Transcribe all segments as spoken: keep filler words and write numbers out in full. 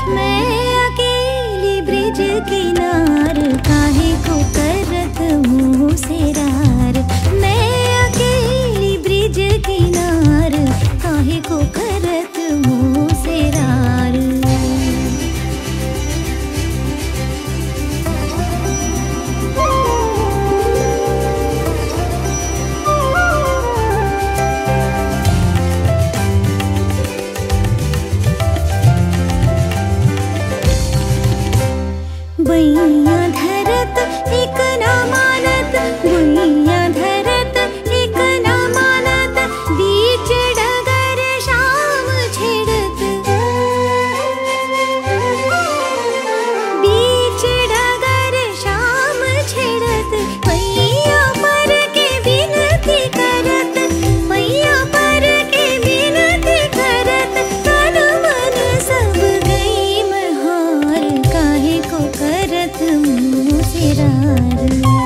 मैं अकेली ब्रिज किनार काहे को करत मुँह से रार। मैं अकेली ब्रिज किनार काहे को करत मुँह से रार। बैया धरत एक ना मानत, बैया धरत एक ना मानत, बीच डगर शाम छेड़त। बीच डगर शाम छेड़त, पैया पर के बिनती करत, पैया पर के बिनती करत। तन मन सब गई महार काहे को करत मुँह से रार।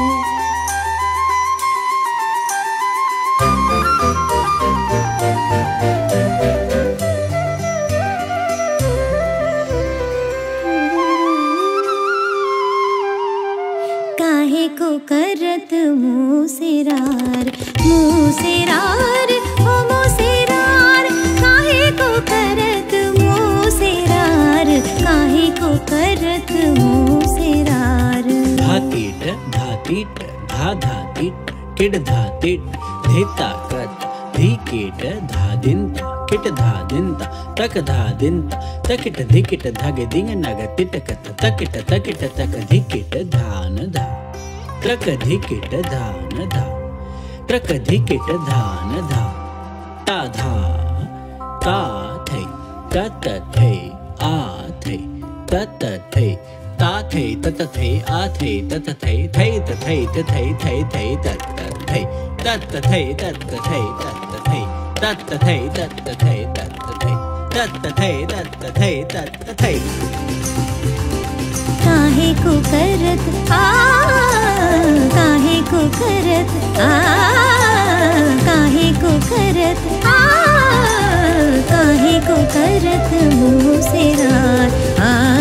काहे को करत मुँह से रार, मुँह से रार, ओ मुँह से रार। काहे को करत मुँह से रार, काहे को करत मुँह से रार। धातीट धातीट धा धातीट किड धातीट धेता कत धीकीट धादिंत किट धादिंत तक धादिंत तकिट धिकिट धागे दिंग नग तिटकत तकिट तकिट तक धिकिट धान धा त्रक धिकिट धान धा त्रक धिकिट धान धा ता धा ता थे तत थे आ थे तत थे ता थे तत थे आ थे तत थे थे तथे तथे थे थे तत थे तत थे तत थे तत थे तत थे तत थे तत थे तत थे तत थे तत थे। काहे को करत आ काहे को करत आ काहे को करत आ काहे को करत मुँह से रार। आ